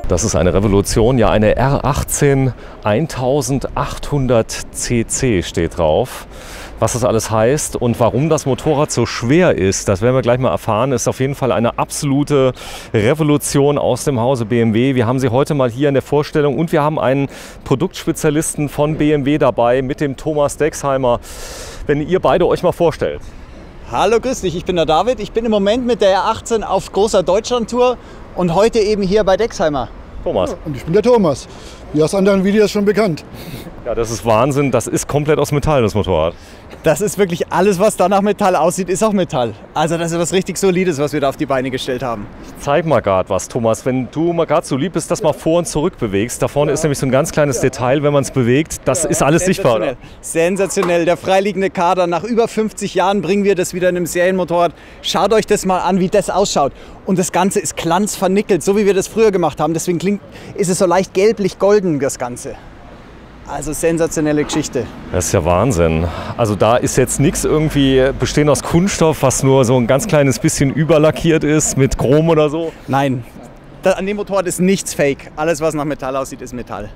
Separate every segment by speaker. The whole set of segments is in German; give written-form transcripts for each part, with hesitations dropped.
Speaker 1: Das ist eine Revolution, ja, eine R18 1800 cc steht drauf. Was das alles heißt und warum das Motorrad so schwer ist, das werden wir gleich mal erfahren, ist auf jeden Fall eine absolute Revolution aus dem Hause BMW. Wir haben sie heute mal hier in der Vorstellung und wir haben einen Produktspezialisten von BMW dabei mit dem Thomas Dexheimer. Wenn ihr beide euch mal vorstellt.
Speaker 2: Hallo, grüß dich, ich bin der David. Ich bin im Moment mit der R18 auf großer Deutschlandtour und heute eben hier bei Dexheimer.
Speaker 1: Thomas.
Speaker 3: Ja, und ich bin der Thomas. Wie aus anderen Videos schon bekannt.
Speaker 1: Ja, das ist Wahnsinn. Das ist komplett aus Metall, das Motorrad.
Speaker 2: Das ist wirklich alles, was da nach Metall aussieht, ist auch Metall. Also das ist was richtig Solides, was wir da auf die Beine gestellt haben.
Speaker 1: Ich zeig mal gerade was, Thomas. Wenn du mal gerade so lieb bist, das mal vor und zurück bewegst. Da vorne ist nämlich so ein ganz kleines Detail, wenn man es bewegt. Das ist alles sichtbar, oder?
Speaker 2: Sensationell. Der freiliegende Kader. Nach über 50 Jahren bringen wir das wieder in einem Serienmotorrad. Schaut euch das mal an, wie das ausschaut. Und das Ganze ist glanzvernickelt, so wie wir das früher gemacht haben. Deswegen ist es so leicht gelblich-golden, das Ganze. Also sensationelle Geschichte.
Speaker 1: Das ist ja Wahnsinn. Also da ist jetzt nichts irgendwie bestehend aus Kunststoff, was nur so ein ganz kleines bisschen überlackiert ist mit Chrom oder so.
Speaker 2: Nein, an dem Motorrad ist nichts fake. Alles, was nach Metall aussieht, ist Metall.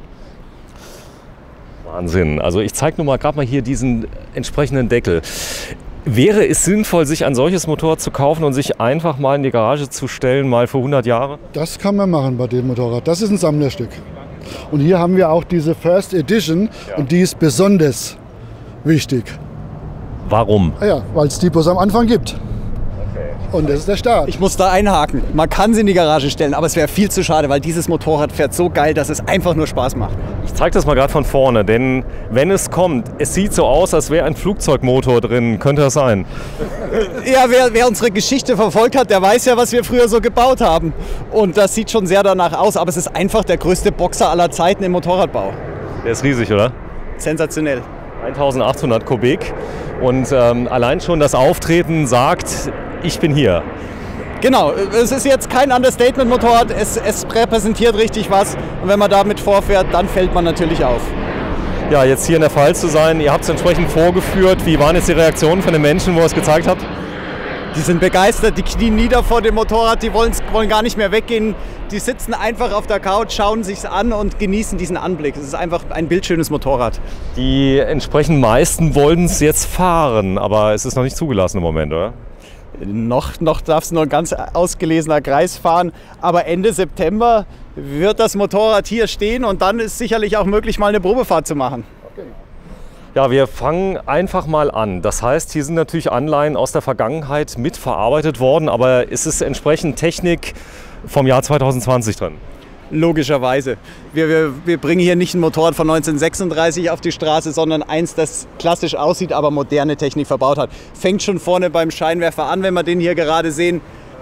Speaker 1: Wahnsinn. Also ich zeige nur mal gerade mal hier diesen entsprechenden Deckel. Wäre es sinnvoll, sich ein solches Motorrad zu kaufen und sich einfach mal in die Garage zu stellen, mal für 100 Jahre?
Speaker 3: Das kann man machen bei dem Motorrad. Das ist ein Sammlerstück. Und hier haben wir auch diese First Edition und die ist besonders wichtig.
Speaker 1: Warum?
Speaker 3: Ja, weil es die bloß am Anfang gibt. Und das ist der Start.
Speaker 2: Ich muss da einhaken. Man kann sie in die Garage stellen, aber es wäre viel zu schade, weil dieses Motorrad fährt so geil, dass es einfach nur Spaß macht.
Speaker 1: Ich zeige das mal gerade von vorne, denn wenn es kommt, es sieht so aus, als wäre ein Flugzeugmotor drin. Könnte das sein?
Speaker 2: Ja, wer unsere Geschichte verfolgt hat, der weiß ja, was wir früher so gebaut haben. Und das sieht schon sehr danach aus, aber es ist einfach der größte Boxer aller Zeiten im Motorradbau.
Speaker 1: Der ist riesig, oder?
Speaker 2: Sensationell.
Speaker 1: 1800 Kubik und allein schon das Auftreten sagt, ich bin hier.
Speaker 2: Genau, es ist jetzt kein Understatement-Motorrad, es repräsentiert richtig was und wenn man damit vorfährt, dann fällt man natürlich auf.
Speaker 1: Ja, jetzt hier in der Pfalz zu sein, ihr habt es entsprechend vorgeführt. Wie waren jetzt die Reaktionen von den Menschen, wo ihr es gezeigt habt?
Speaker 2: Die sind begeistert, die knien nieder vor dem Motorrad, die wollen gar nicht mehr weggehen. Die sitzen einfach auf der Couch, schauen sich's an und genießen diesen Anblick. Es ist einfach ein bildschönes Motorrad.
Speaker 1: Die entsprechend meisten wollen es jetzt fahren, aber es ist noch nicht zugelassen im Moment, oder?
Speaker 2: Noch darf es nur ein ganz ausgelesener Kreis fahren, aber Ende September wird das Motorrad hier stehen und dann ist sicherlich auch möglich, mal eine Probefahrt zu machen.
Speaker 3: Okay.
Speaker 1: Ja, wir fangen einfach mal an. Das heißt, hier sind natürlich Anleihen aus der Vergangenheit mitverarbeitet worden, aber es ist entsprechend Technik vom Jahr 2020 drin.
Speaker 2: Logischerweise. Wir bringen hier nicht ein Motorrad von 1936 auf die Straße, sondern eins, das klassisch aussieht, aber moderne Technik verbaut hat. Fängt schon vorne beim Scheinwerfer an, wenn wir den hier gerade sehen.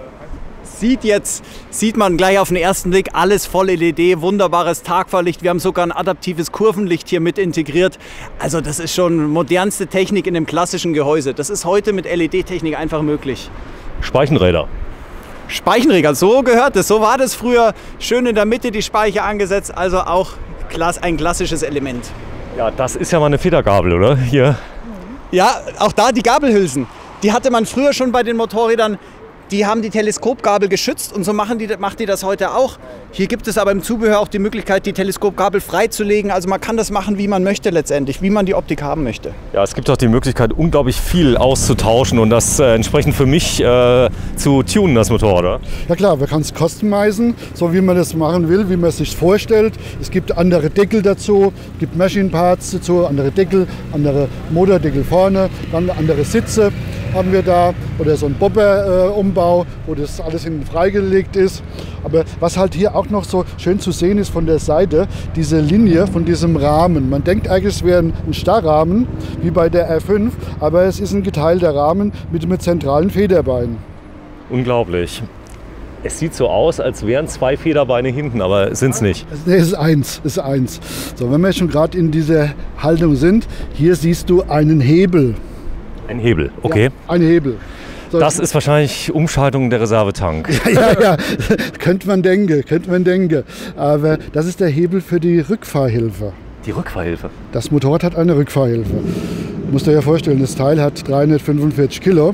Speaker 2: Sieht man gleich auf den ersten Blick alles voll LED, wunderbares Tagfahrlicht. Wir haben sogar ein adaptives Kurvenlicht hier mit integriert. Also das ist schon modernste Technik in dem klassischen Gehäuse. Das ist heute mit LED-Technik einfach möglich.
Speaker 1: Speichenräder.
Speaker 2: Speichenreger, so gehört es, so war das früher. Schön in der Mitte die Speicher angesetzt, also auch ein klassisches Element.
Speaker 1: Ja, das ist ja mal eine Federgabel, oder? Hier.
Speaker 2: Ja, auch da die Gabelhülsen. Die hatte man früher schon bei den Motorrädern. Die haben die Teleskopgabel geschützt und so macht die das heute auch. Hier gibt es aber im Zubehör auch die Möglichkeit, die Teleskopgabel freizulegen. Also man kann das machen, wie man möchte letztendlich, wie man die Optik haben möchte.
Speaker 1: Ja, es gibt auch die Möglichkeit, unglaublich viel auszutauschen und das entsprechend für mich zu tunen, das Motorrad, oder?
Speaker 3: Ja klar, man kann es customizen, so wie man das machen will, wie man es sich vorstellt. Es gibt andere Deckel dazu, es gibt Machine Parts dazu, andere Deckel, andere Motordeckel vorne, dann andere Sitze haben wir da oder so ein Bobber-Umbau, wo das alles hinten freigelegt ist. Aber was halt hier auch noch so schön zu sehen ist von der Seite, diese Linie von diesem Rahmen. Man denkt eigentlich, es wäre ein Starrrahmen, wie bei der R5, aber es ist ein geteilter Rahmen mit zentralen Federbeinen.
Speaker 1: Unglaublich. Es sieht so aus, als wären zwei Federbeine hinten, aber sind es nicht.
Speaker 3: Nee, es ist eins. So, wenn wir schon gerade in dieser Haltung sind, hier siehst du einen Hebel.
Speaker 1: Ein Hebel, okay.
Speaker 3: Ja, ein Hebel. So,
Speaker 1: das ist wahrscheinlich Umschaltung der Reservetank.
Speaker 3: Ja, könnte man denken. Aber das ist der Hebel für die Rückfahrhilfe.
Speaker 1: Die Rückfahrhilfe?
Speaker 3: Das Motorrad hat eine Rückfahrhilfe. Du musst dir ja vorstellen, das Teil hat 345 Kilo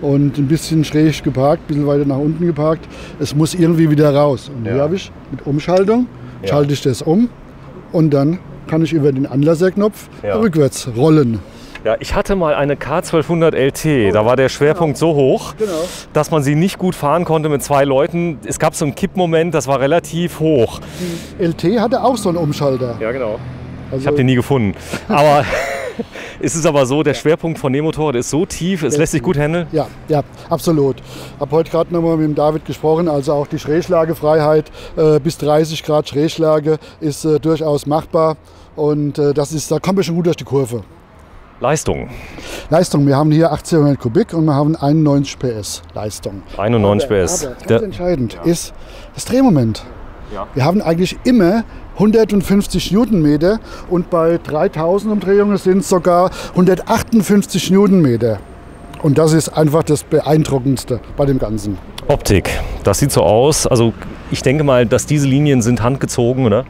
Speaker 3: und ein bisschen schräg geparkt, ein bisschen weiter nach unten geparkt. Es muss irgendwie wieder raus. Und hier habe ich mit Umschaltung, schalte ich das um und dann kann ich über den Anlasserknopf rückwärts rollen.
Speaker 1: Ja, ich hatte mal eine K1200 LT, da war der Schwerpunkt so hoch, dass man sie nicht gut fahren konnte mit 2 Leuten. Es gab so einen Kippmoment, das war relativ hoch.
Speaker 3: Die LT hatte auch so einen Umschalter.
Speaker 1: Ja, genau. Also ich habe den nie gefunden. Aber es ist aber so, der Schwerpunkt von dem Motorrad ist so tief, es lässt sich gut handeln.
Speaker 3: Ja, absolut. Ich habe heute gerade nochmal mit dem David gesprochen, also auch die Schrägschlagefreiheit bis 30 Grad Schrägschlage ist durchaus machbar und da kommen wir schon gut durch die Kurve.
Speaker 1: Leistung,
Speaker 3: wir haben hier 1800 Kubik und wir haben 91 PS Leistung.
Speaker 1: 91 PS.
Speaker 3: Aber ganz entscheidend ist das Drehmoment. Ja. Wir haben eigentlich immer 150 Newtonmeter und bei 3000 Umdrehungen sind es sogar 158 Newtonmeter. Und das ist einfach das Beeindruckendste bei dem Ganzen.
Speaker 1: Optik, das sieht so aus. Also ich denke mal, dass diese Linien sind handgezogen, oder?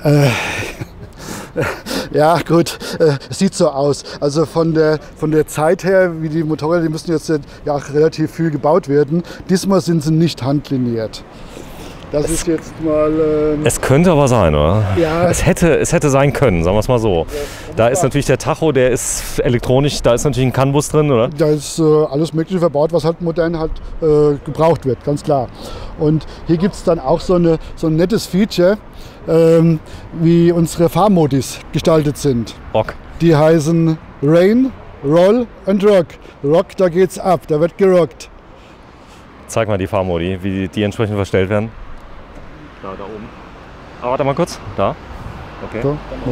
Speaker 3: Ja, gut, es sieht so aus. Also von der Zeit her, wie die Motorräder, die müssen jetzt ja auch relativ viel gebaut werden. Diesmal sind sie nicht handliniert. Das ist jetzt mal...
Speaker 1: es könnte aber sein, oder?
Speaker 3: Ja.
Speaker 1: Es hätte sein können, sagen wir es mal so. Da ist natürlich der Tacho, der ist elektronisch, da ist natürlich ein CAN-Bus drin, oder?
Speaker 3: Da ist alles Mögliche verbaut, was halt modern halt gebraucht wird, ganz klar. Und hier gibt es dann auch so ein nettes Feature, wie unsere Fahrmodis gestaltet sind.
Speaker 1: Rock.
Speaker 3: Die heißen Rain, Roll und Rock. Rock, da geht's ab, da wird gerockt.
Speaker 1: Zeig mal die Fahrmodi, wie die entsprechend verstellt werden. Da oben. Ah, warte mal kurz. Da. Okay.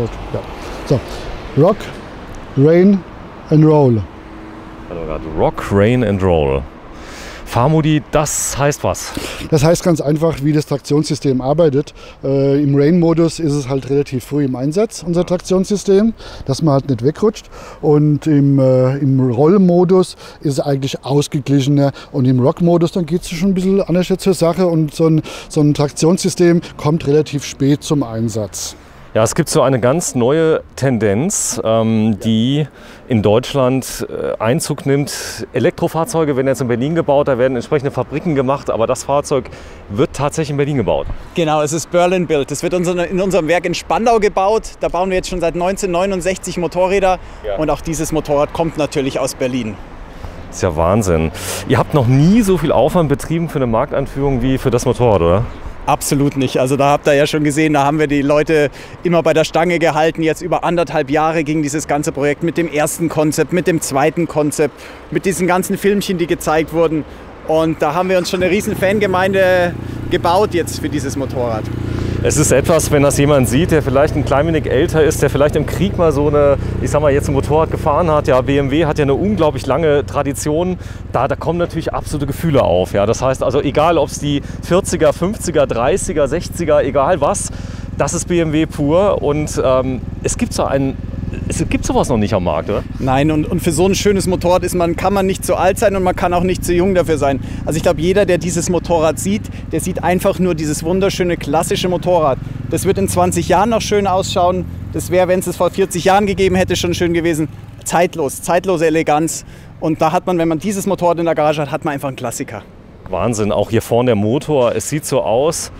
Speaker 3: So, Rock, Rain and Roll.
Speaker 1: Also Rock, Rain and Roll. Fahrmodi, das heißt was?
Speaker 3: Das heißt ganz einfach, wie das Traktionssystem arbeitet. Im Rain-Modus ist es halt relativ früh im Einsatz, unser Traktionssystem, dass man halt nicht wegrutscht. Und im Roll-Modus ist es eigentlich ausgeglichener. Und im Rock-Modus, dann geht es schon ein bisschen anders zur Sache. Und so ein Traktionssystem kommt relativ spät zum Einsatz.
Speaker 1: Ja, es gibt so eine ganz neue Tendenz, die in Deutschland Einzug nimmt. Elektrofahrzeuge werden jetzt in Berlin gebaut, da werden entsprechende Fabriken gemacht, aber das Fahrzeug wird tatsächlich in Berlin gebaut.
Speaker 2: Genau, es ist Berlin-Built. Das wird in unserem Werk in Spandau gebaut. Da bauen wir jetzt schon seit 1969 Motorräder und auch dieses Motorrad kommt natürlich aus Berlin.
Speaker 1: Das ist ja Wahnsinn. Ihr habt noch nie so viel Aufwand betrieben für eine Markteinführung wie für das Motorrad, oder?
Speaker 2: Absolut nicht. Also da habt ihr ja schon gesehen, da haben wir die Leute immer bei der Stange gehalten. Jetzt über 1,5 Jahre ging dieses ganze Projekt mit dem ersten Konzept, mit dem zweiten Konzept, mit diesen ganzen Filmchen, die gezeigt wurden. Und da haben wir uns schon eine riesen Fangemeinde gebaut jetzt für dieses Motorrad.
Speaker 1: Es ist etwas, wenn das jemand sieht, der vielleicht ein klein wenig älter ist, der vielleicht im Krieg mal so jetzt ein Motorrad gefahren hat. Ja, BMW hat ja eine unglaublich lange Tradition. Da kommen natürlich absolute Gefühle auf. Ja. Das heißt also, egal ob es die 40er, 50er, 30er, 60er, egal was, das ist BMW pur. Und es gibt sowas noch nicht am Markt, oder?
Speaker 2: Nein, und für so ein schönes Motorrad kann man nicht zu alt sein und man kann auch nicht zu jung dafür sein. Also ich glaube, jeder, der dieses Motorrad sieht, der sieht einfach nur dieses wunderschöne klassische Motorrad. Das wird in 20 Jahren noch schön ausschauen. Das wäre, wenn es vor 40 Jahren gegeben hätte, schon schön gewesen. Zeitlose Eleganz. Und da hat man, wenn man dieses Motorrad in der Garage hat, hat man einfach einen Klassiker.
Speaker 1: Wahnsinn, auch hier vorne der Motor. Es sieht so aus,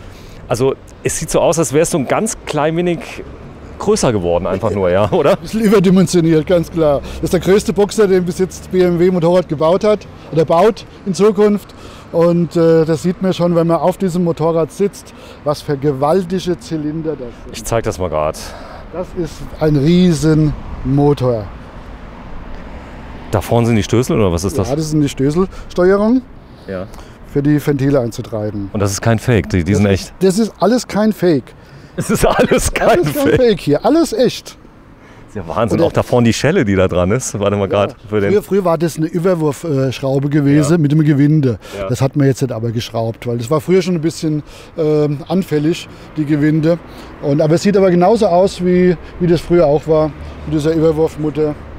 Speaker 1: als wäre es so ein ganz klein wenig größer geworden einfach nur, ja, oder?
Speaker 3: Ein bisschen überdimensioniert, ganz klar. Das ist der größte Boxer, den bis jetzt BMW Motorrad gebaut hat oder baut in Zukunft. Und das sieht man schon, wenn man auf diesem Motorrad sitzt, was für gewaltige Zylinder das sind.
Speaker 1: Ich zeige das mal gerade.
Speaker 3: Das ist ein riesen Motor.
Speaker 1: Da vorne sind die Stößel oder was ist das?
Speaker 3: Ja, das ist eine Stößelsteuerung.
Speaker 1: Ja.
Speaker 3: Für die Ventile einzutreiben.
Speaker 1: Und das ist kein Fake, die sind echt?
Speaker 3: Das ist alles kein Fake.
Speaker 1: Es ist alles kein
Speaker 3: Fake hier, alles echt.
Speaker 1: Das ist ja Wahnsinn, auch da vorne die Schelle, die da dran ist. Warte mal gerade.
Speaker 3: Früher war das eine Überwurfschraube gewesen mit dem Gewinde. Ja. Das hat man jetzt nicht aber geschraubt, weil das war früher schon ein bisschen anfällig, die Gewinde. Aber es sieht aber genauso aus, wie das früher auch war, mit dieser Überwurfmutter.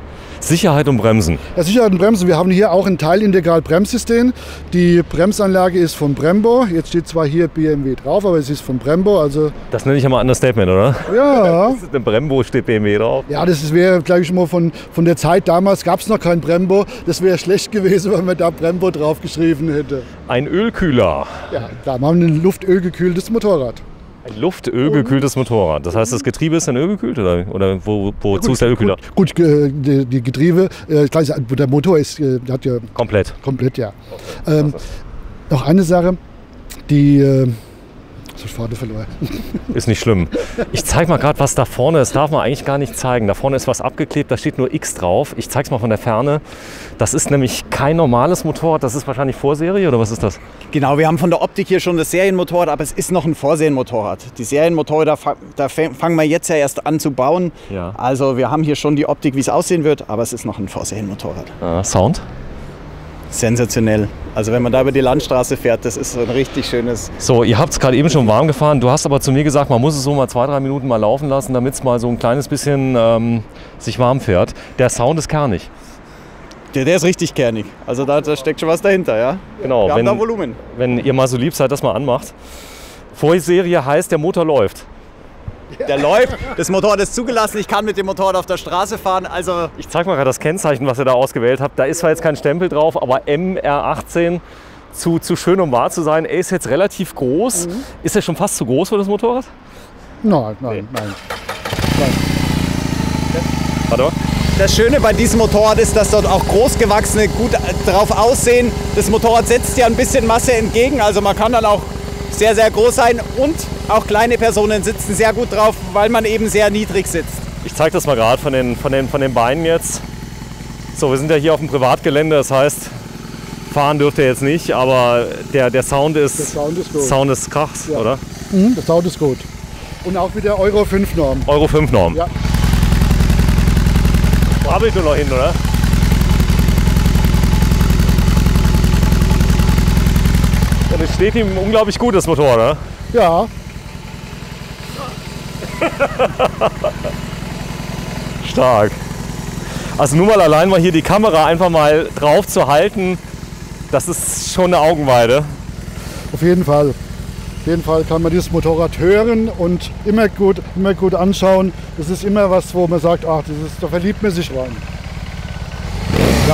Speaker 1: Sicherheit und Bremsen.
Speaker 3: Ja, Sicherheit und Bremsen. Wir haben hier auch ein Teilintegral-Bremssystem. Die Bremsanlage ist von Brembo. Jetzt steht zwar hier BMW drauf, aber es ist von Brembo. Also
Speaker 1: Das nenne ich ja mal Understatement, oder?
Speaker 3: ja,
Speaker 1: Im Brembo steht BMW drauf.
Speaker 3: ja, das wäre, glaube ich, mal von der Zeit damals gab es noch kein Brembo. Das wäre schlecht gewesen, wenn man da Brembo draufgeschrieben hätte.
Speaker 1: Ein Ölkühler.
Speaker 3: Ja, da haben wir ein luftölgekühltes Motorrad.
Speaker 1: Ein luftölgekühltes Motorrad. Das heißt, das Getriebe ist dann ölgekühlt oder wozu ist der Ölkühler?
Speaker 3: Gut, die Getriebe, der Motor ist, hat ja
Speaker 1: Komplett.
Speaker 3: komplett, ja. Noch eine Sache, die ich Faden verloren.
Speaker 1: Ist nicht schlimm. Ich zeige mal gerade, was da vorne ist. Darf man eigentlich gar nicht zeigen. Da vorne ist was abgeklebt, da steht nur X drauf. Ich zeige es mal von der Ferne. Das ist nämlich kein normales Motorrad. Das ist wahrscheinlich Vorserie oder was ist das?
Speaker 2: Genau, wir haben von der Optik hier schon das Serienmotorrad, aber es ist noch ein Vorserienmotorrad. Die Serienmotorräder, da fangen wir jetzt ja erst an zu bauen.
Speaker 1: Ja.
Speaker 2: Also wir haben hier schon die Optik, wie es aussehen wird, aber es ist noch ein Vorserienmotorrad.
Speaker 1: Sound?
Speaker 2: Sensationell. Also wenn man da über die Landstraße fährt, das ist so ein richtig schönes...
Speaker 1: So, ihr habt es gerade eben schon warm gefahren. Du hast aber zu mir gesagt, man muss es so mal 2-3 Minuten mal laufen lassen, damit es mal so ein kleines bisschen sich warm fährt. Der Sound ist kernig.
Speaker 2: Der ist richtig kernig. Also da steckt schon was dahinter, ja?
Speaker 1: Genau,
Speaker 2: Wir haben da Volumen.
Speaker 1: wenn ihr mal so lieb seid, das mal anmacht. Vorserie heißt, der Motor läuft.
Speaker 2: Der läuft, das Motorrad ist zugelassen, ich kann mit dem Motorrad auf der Straße fahren, also...
Speaker 1: Ich zeige mal gerade das Kennzeichen, was ihr da ausgewählt habt. Da ist zwar jetzt kein Stempel drauf, aber MR18 zu schön, um wahr zu sein. Er ist jetzt relativ groß. Ist er schon fast zu groß für das Motorrad?
Speaker 3: Nein.
Speaker 1: Warte mal.
Speaker 2: Das Schöne bei diesem Motorrad ist, dass dort auch Großgewachsene gut drauf aussehen. Das Motorrad setzt ja ein bisschen Masse entgegen, also man kann dann auch sehr, sehr groß sein und auch kleine Personen sitzen sehr gut drauf, weil man eben sehr niedrig sitzt.
Speaker 1: Ich zeige das mal gerade von den Beinen jetzt. So, wir sind ja hier auf dem Privatgelände, das heißt, fahren dürft ihr jetzt nicht, aber der Sound ist,
Speaker 3: gut.
Speaker 1: Sound ist krass,
Speaker 3: Ja.
Speaker 1: oder?
Speaker 3: Der Sound ist gut. Und auch mit der Euro 5 Norm.
Speaker 1: Euro 5 Norm.
Speaker 3: Ja.
Speaker 1: Brabbelt du noch hin, oder? Und es steht ihm unglaublich gut, das Motorrad, oder?
Speaker 3: Ja,
Speaker 1: Stark. Also nur mal allein mal hier die Kamera einfach mal drauf zu halten, das ist schon eine Augenweide.
Speaker 3: auf jeden Fall. Auf jeden Fall kann man dieses Motorrad hören und immer gut anschauen. Das ist immer was, wo man sagt, ach, da verliebt man sich rein. Ja.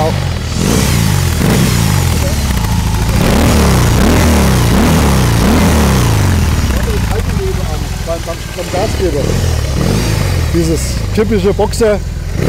Speaker 3: Beim Gasgeber. Dieses typische Boxer.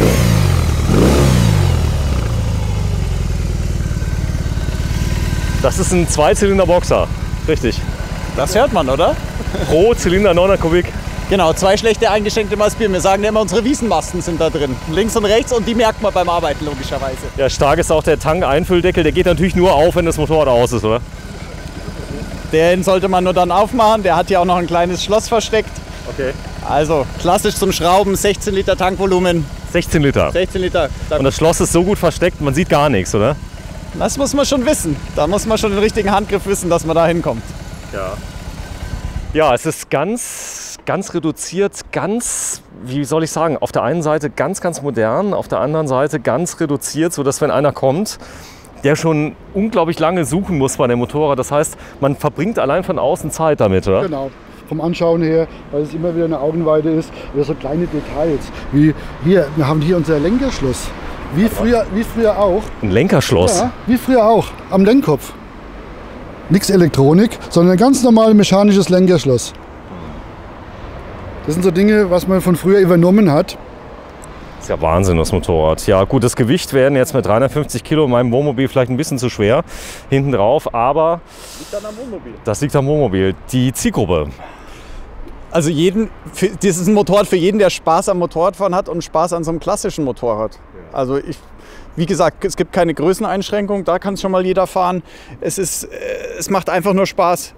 Speaker 1: Das ist ein Zweizylinder-Boxer, richtig.
Speaker 2: Das hört man, oder?
Speaker 1: Pro Zylinder 900 Kubik.
Speaker 2: Genau, 2 schlechte eingeschenkte Maßbier. Wir sagen ja immer, unsere Wiesenmasten sind da drin. Links und rechts und die merkt man beim Arbeiten logischerweise.
Speaker 1: Ja, stark ist auch der Tank-Einfülldeckel, der geht natürlich nur auf, wenn das Motorrad aus ist, oder?
Speaker 2: Den sollte man nur dann aufmachen. Der hat hier auch noch ein kleines Schloss versteckt.
Speaker 1: Okay.
Speaker 2: Also klassisch zum Schrauben, 16 Liter Tankvolumen.
Speaker 1: 16 Liter.
Speaker 2: 16 Liter.
Speaker 1: Und das Schloss ist so gut versteckt, man sieht gar nichts, oder?
Speaker 2: Das muss man schon wissen. Da muss man schon den richtigen Handgriff wissen, dass man da hinkommt.
Speaker 1: Ja, es ist ganz reduziert, wie soll ich sagen, auf der einen Seite ganz modern, auf der anderen Seite ganz reduziert, sodass wenn einer kommt, der schon unglaublich lange suchen muss bei dem Motorrad. Das heißt, man verbringt allein von außen Zeit damit, oder?
Speaker 3: Genau. Vom Anschauen her, weil es immer wieder eine Augenweide ist, oder so kleine Details. Wie hier, wir haben hier unser Lenkerschloss. Wie früher auch.
Speaker 1: Ein Lenkerschloss.
Speaker 3: Ja, wie früher auch. Am Lenkkopf. Nichts Elektronik, sondern ein ganz normales mechanisches Lenkerschloss. Das sind so Dinge, was man von früher übernommen hat.
Speaker 1: Das ist ja Wahnsinn, das Motorrad. Ja gut, das Gewicht werden jetzt mit 350 Kilo in meinem Wohnmobil vielleicht ein bisschen zu schwer hinten drauf, aber
Speaker 2: Liegt dann am Wohnmobil.
Speaker 1: das liegt am Wohnmobil. Die Zielgruppe.
Speaker 2: Also das ist ein Motorrad für jeden, der Spaß am Motorradfahren hat und Spaß an so einem klassischen Motorrad. Also wie gesagt, es gibt keine Größeneinschränkung, da kann es schon mal jeder fahren. Es macht einfach nur Spaß.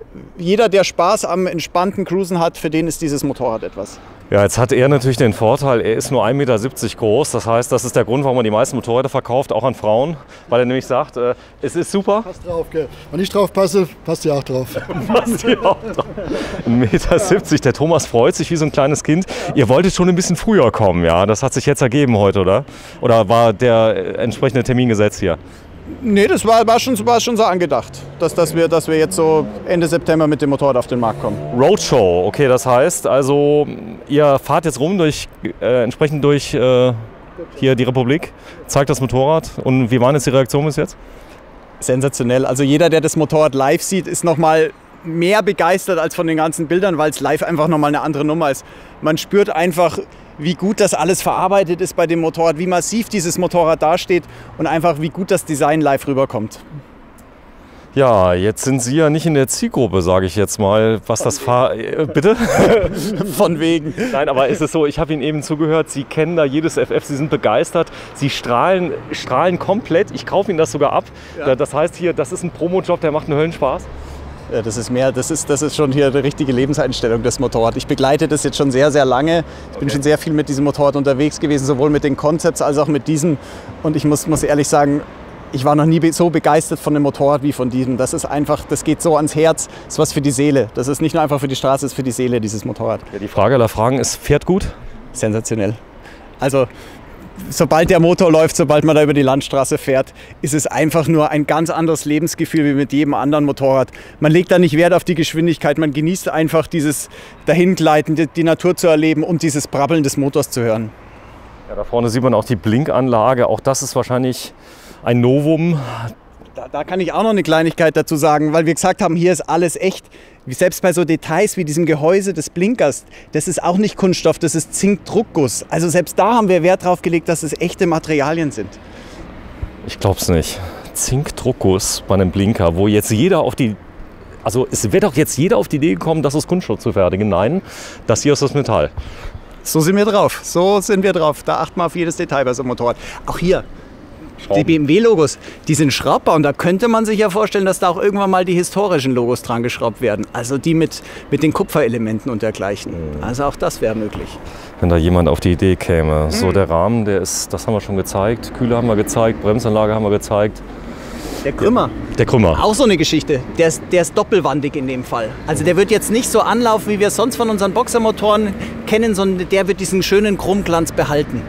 Speaker 2: jeder, der Spaß am entspannten Cruisen hat, für den ist dieses Motorrad etwas.
Speaker 1: Ja, jetzt hat er natürlich den Vorteil, er ist nur 1,70 Meter groß. Das heißt, das ist der Grund, warum er die meisten Motorräder verkauft, auch an Frauen. Weil er nämlich sagt, es ist super.
Speaker 3: Passt drauf, gell? Wenn ich drauf passe, passt ihr auch drauf.
Speaker 1: Passt ihr auch drauf. 1,70 Meter. Der Thomas freut sich wie so ein kleines Kind. Ihr wolltet schon ein bisschen früher kommen, ja? Das hat sich jetzt ergeben heute, oder? Oder war der entsprechende Termin gesetzt hier?
Speaker 2: Nee, das war schon so angedacht, dass wir jetzt so Ende September mit dem Motorrad auf den Markt kommen.
Speaker 1: Roadshow, okay, das heißt also, ihr fahrt jetzt rum entsprechend durch hier die Republik, zeigt das Motorrad und wie war jetzt die Reaktion bis jetzt?
Speaker 2: Sensationell, also jeder, der das Motorrad live sieht, ist nochmal mehr begeistert als von den ganzen Bildern, weil es live einfach nochmal eine andere Nummer ist. Man spürt einfach, wie gut das alles verarbeitet ist bei dem Motorrad, wie massiv dieses Motorrad dasteht und einfach wie gut das Design live rüberkommt.
Speaker 1: Ja, jetzt sind Sie ja nicht in der Zielgruppe, sage ich jetzt mal, was das bitte?
Speaker 2: Von wegen.
Speaker 1: Nein, aber ist es so, ich habe Ihnen eben zugehört, Sie kennen da jedes FF, Sie sind begeistert, Sie strahlen komplett, ich kaufe Ihnen das sogar ab. Ja. Das heißt hier, das ist ein Promo-Job, der macht einen Höllenspaß.
Speaker 2: Ja, das ist schon hier eine richtige Lebenseinstellung, das Motorrad. Ich begleite das jetzt schon sehr, sehr lange. Ich bin schon sehr viel mit diesem Motorrad unterwegs gewesen, sowohl mit den Concepts als auch mit diesem. Und ich muss ehrlich sagen, ich war noch nie so begeistert von dem Motorrad wie von diesem. Das ist einfach, das geht so ans Herz, das ist was für die Seele. Das ist nicht nur einfach für die Straße, das ist für die Seele, dieses Motorrad.
Speaker 1: Ja, die Frage aller Fragen ist, fährt gut?
Speaker 2: Sensationell. Also, sobald der Motor läuft, sobald man da über die Landstraße fährt, ist es einfach nur ein ganz anderes Lebensgefühl wie mit jedem anderen Motorrad. Man legt da nicht Wert auf die Geschwindigkeit, man genießt einfach dieses Dahingleiten, die Natur zu erleben und dieses Brabbeln des Motors zu hören.
Speaker 1: Ja, da vorne sieht man auch die Blinkanlage, auch das ist wahrscheinlich ein Novum.
Speaker 2: Da kann ich auch noch eine Kleinigkeit dazu sagen, weil wir gesagt haben, hier ist alles echt. Selbst bei so Details wie diesem Gehäuse des Blinkers, das ist auch nicht Kunststoff, das ist Zinkdruckguss. Also selbst da haben wir Wert drauf gelegt, dass es echte Materialien sind.
Speaker 1: Ich glaub's nicht. Zinkdruckguss bei einem Blinker, wo jetzt jeder es wird doch jetzt jeder auf die Idee gekommen, das aus Kunststoff zu fertigen. Nein, das hier ist das Metall.
Speaker 2: So sind wir drauf, Da achten wir auf jedes Detail bei so einem Motorrad. Auch hier. Die BMW-Logos, die sind schraubbar und da könnte man sich ja vorstellen, dass da auch irgendwann mal die historischen Logos dran geschraubt werden. Also die mit den Kupferelementen und dergleichen. Also auch das wäre möglich.
Speaker 1: Wenn da jemand auf die Idee käme. So, der Rahmen, das haben wir schon gezeigt. Kühler haben wir gezeigt, Bremsanlage haben wir gezeigt.
Speaker 2: Der Krümmer.
Speaker 1: Der Krümmer.
Speaker 2: Auch so eine Geschichte. Der ist doppelwandig in dem Fall. Also der wird jetzt nicht so anlaufen, wie wir es sonst von unseren Boxermotoren kennen, sondern der wird diesen schönen Chromglanz behalten.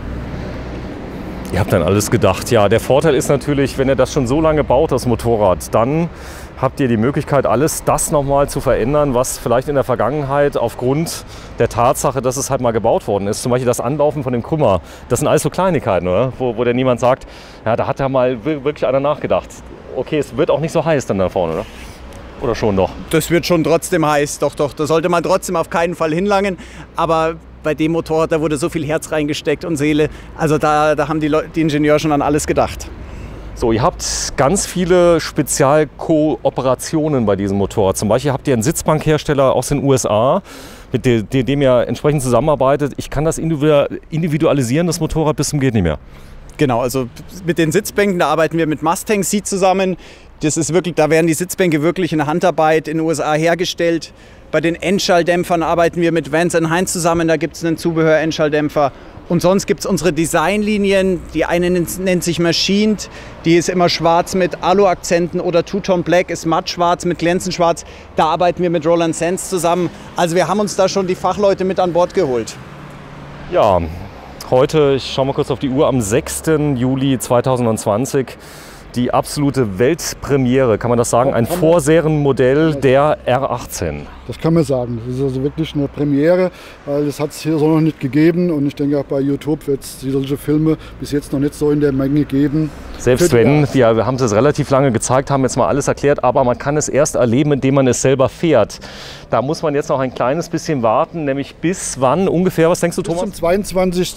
Speaker 1: Ihr habt dann alles gedacht. Ja, der Vorteil ist natürlich, wenn ihr das schon so lange baut, das Motorrad, dann habt ihr die Möglichkeit, alles das nochmal zu verändern, was vielleicht in der Vergangenheit aufgrund der Tatsache, dass es halt mal gebaut worden ist, zum Beispiel das Anlaufen von dem Krümmer, das sind alles so Kleinigkeiten, oder? Wo der niemand sagt, ja, da hat ja mal wirklich einer nachgedacht. Okay, es wird auch nicht so heiß dann da vorne, oder? Oder schon doch? Das
Speaker 2: wird schon trotzdem heiß, doch. Da sollte man trotzdem auf keinen Fall hinlangen, aber bei dem Motorrad, da wurde so viel Herz reingesteckt und Seele. Also da haben die Ingenieure schon an alles gedacht.
Speaker 1: So, ihr habt ganz viele Spezialkooperationen bei diesem Motorrad. Zum Beispiel habt ihr einen Sitzbankhersteller aus den USA, mit dem ihr entsprechend zusammenarbeitet. Ich kann das individualisieren, das Motorrad, bis zum geht nicht mehr.
Speaker 2: Genau, also mit den Sitzbänken, da arbeiten wir mit Mustang Seat zusammen. Das ist wirklich, da werden die Sitzbänke wirklich in Handarbeit in den USA hergestellt. Bei den Endschalldämpfern arbeiten wir mit Vance & Hines zusammen, da gibt es einen Zubehör-Endschalldämpfer. Und sonst gibt es unsere Designlinien, die eine nennt sich Machined, die ist immer schwarz mit Alu-Akzenten oder Two-Tone Black ist matt schwarz mit glänzend schwarz. Da arbeiten wir mit Roland Sands zusammen. Also wir haben uns da schon die Fachleute mit an Bord geholt.
Speaker 1: Ja, heute, ich schaue mal kurz auf die Uhr, am 6. Juli 2020. Die absolute Weltpremiere, kann man das sagen? Ein Vorserienmodell der R18.
Speaker 3: Das kann man sagen. Das ist also wirklich eine Premiere, weil das hat es hier so noch nicht gegeben. Und ich denke auch bei YouTube wird es solche Filme bis jetzt noch nicht so in der Menge geben.
Speaker 1: Selbst wenn, wir haben es relativ lange gezeigt, haben jetzt mal alles erklärt, aber man kann es erst erleben, indem man es selber fährt. Da muss man jetzt noch ein kleines bisschen warten, nämlich bis wann ungefähr, was denkst du, Thomas?
Speaker 3: Bis zum 22.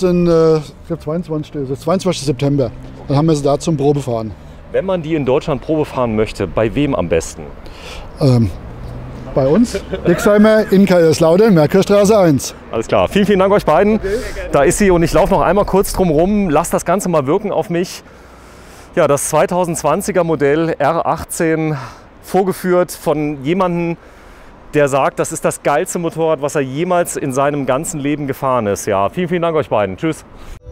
Speaker 3: 22. September. Dann haben wir sie da zum Probefahren.
Speaker 1: Wenn man die in Deutschland Probe fahren möchte, bei wem am besten?
Speaker 3: Bei uns, Dixheimer in Kaiserslautern, Merkurstraße 1.
Speaker 1: Alles klar, vielen, vielen Dank euch beiden. Okay. Da ist sie und ich laufe noch einmal kurz drum rum, lasst das Ganze mal wirken auf mich. Ja, das 2020er Modell R18 vorgeführt von jemandem, der sagt, das ist das geilste Motorrad, was er jemals in seinem ganzen Leben gefahren ist. Ja, vielen, vielen Dank euch beiden. Tschüss.